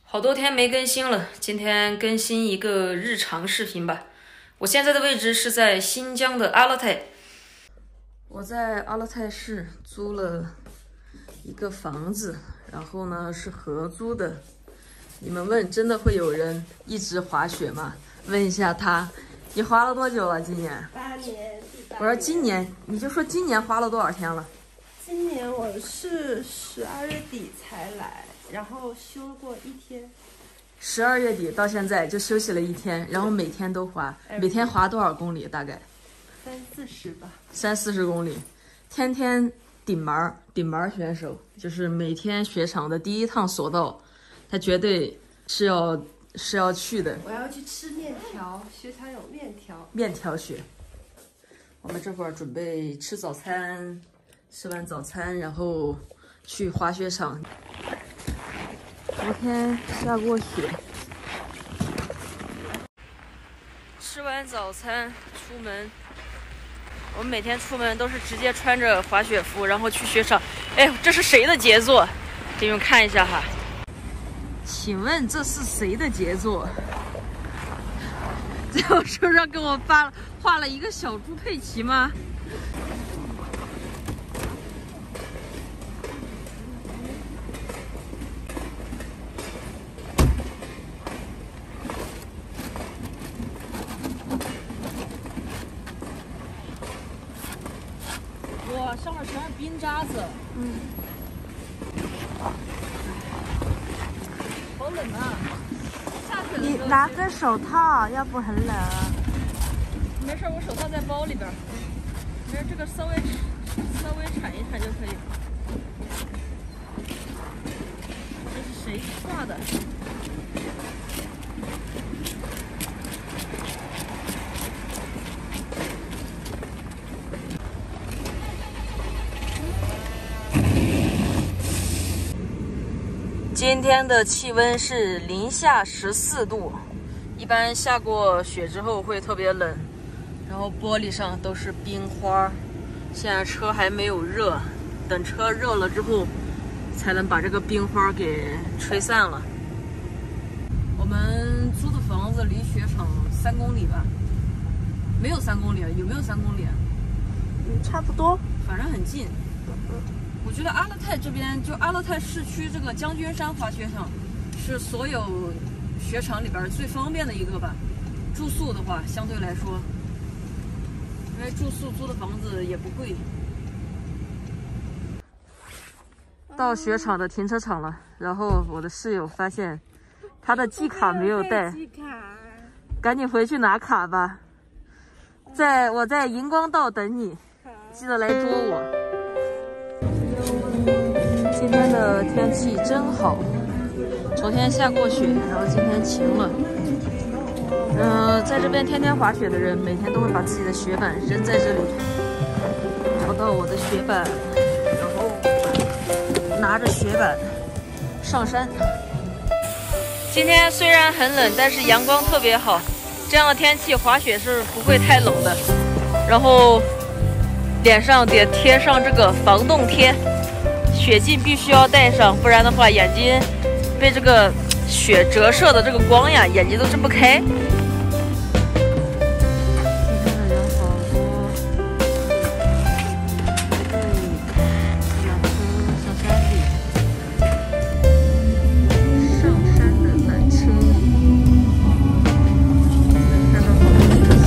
好多天没更新了，今天更新一个日常视频吧。我现在的位置是在新疆的阿勒泰，我在阿勒泰市租了一个房子，然后呢是合租的。你们问，真的会有人一直滑雪吗？问一下他，你滑了多久了？今年 8年。 我说今年，你就说今年滑了多少天了？ 今年我是12月底才来，然后休过1天。 12月底到现在就休息了1天，然后每天都滑，每天滑多少公里？大概 30-40吧 ，30-40公里，天天顶门选手，就是每天雪场的第一趟索道，他绝对是要去的。 我要去吃面条，雪场有面条雪。我们这会儿准备吃早餐，吃完早餐然后去滑雪场。昨天下过雪。吃完早餐出门，我们每天出门都是直接穿着滑雪服，然后去雪场。哎，这是谁的杰作？给你们看一下哈。请问这是谁的杰作？在我手上给我画了一个小猪佩奇吗？哇，上面全是冰渣子。好冷啊！下雪的时候你拿个手套，要不很冷。 没事，我手套在包里边。没事，这个稍微铲一铲就可以了。这是谁画的？今天的气温是零下14度，一般下过雪之后会特别冷，然后玻璃上都是冰花。现在车还没有热，等车热了之后才能把这个冰花给吹散了。我们租的房子离雪场3公里吧？没有3公里，有没有3公里？ 差不多， 反正很近。我觉得阿勒泰这边，就阿勒泰市区这个将军山滑雪场，是所有雪场里边最方便的一个吧。住宿的话，相对来说，因为住宿租的房子也不贵。到雪场的停车场了，然后我的室友发现他的季卡没有带，赶紧回去拿卡吧。我在荧光道等你，记得来捉我。今天的天气真好，昨天下过雪，然后今天晴了。在这边天天滑雪的人，每天都会把自己的雪板扔在这里。找到我的雪板，然后拿着雪板上山。今天虽然很冷，但是阳光特别好，这样的天气滑雪是不会太冷的。然后脸上得贴上这个防冻贴。雪镜必须要戴上，不然的话眼睛被这个雪折射的这个光呀，眼睛都睁不开。今天的人好多，养车上山里，上山的缆车，能看到好多车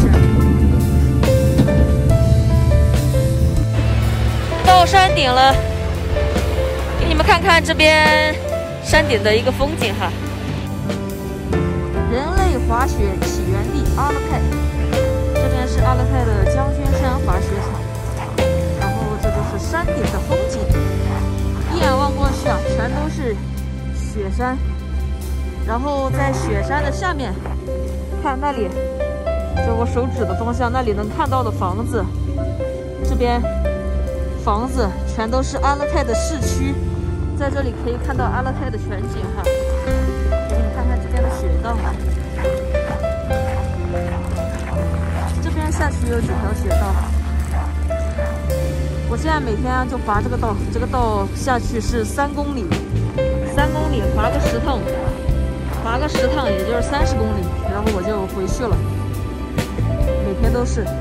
厢。到山顶了。你们看看这边山顶的一个风景哈。人类滑雪起源地阿勒泰，这边是阿勒泰的将军山滑雪场，然后这就是山顶的风景，一眼望过去啊，全都是雪山。然后在雪山的下面，看那里，就我手指的方向，那里能看到的房子，这边房子全都是阿勒泰的市区。在这里可以看到阿勒泰的全景哈，给你们看看这边的雪道，这边下去有几条雪道。我现在每天就滑这个道，这个道下去是3公里，3公里滑个10趟， 滑个10趟，也就是30公里，然后我就回去了。每天都是。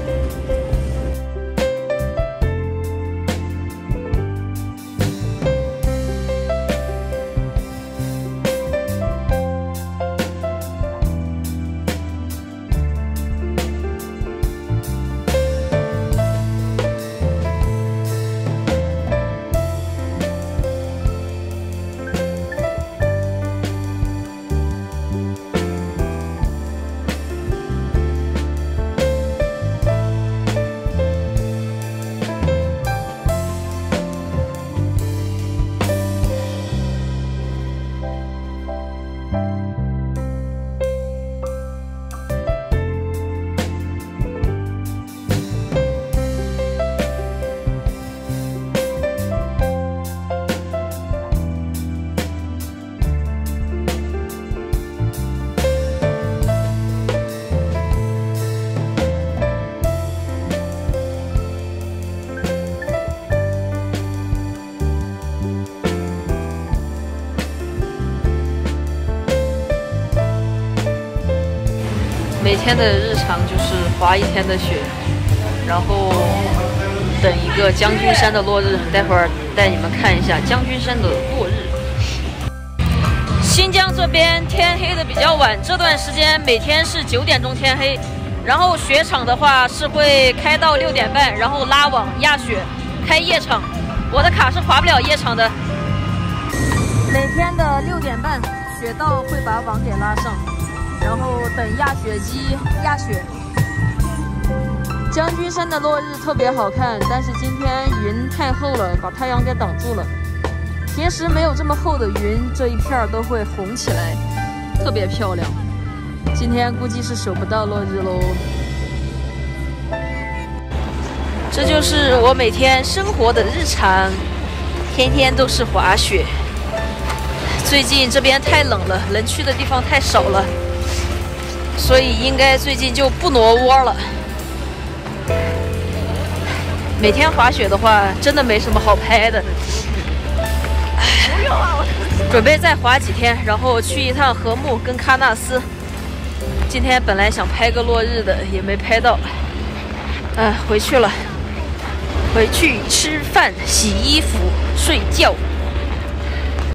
每天的日常就是滑1天的雪，然后等一个将军山的落日。待会儿带你们看一下将军山的落日。新疆这边天黑的比较晚，这段时间每天是9点钟天黑，然后雪场的话是会开到6点半，然后拉网压雪，开夜场。我的卡是滑不了夜场的。每天的6点半，雪道会把网给拉上。然后等压雪机压雪。将军山的落日特别好看，但是今天云太厚了，把太阳给挡住了。平时没有这么厚的云，这一片都会红起来，特别漂亮。今天估计是守不到落日喽。这就是我每天生活的日常，天天都是滑雪。最近这边太冷了，能去的地方太少了。所以应该最近就不挪窝了。每天滑雪的话，真的没什么好拍的。不用啊，准备再滑几天，然后去一趟禾木跟喀纳斯。今天本来想拍个落日的，也没拍到。回去了，回去吃饭、洗衣服、睡觉。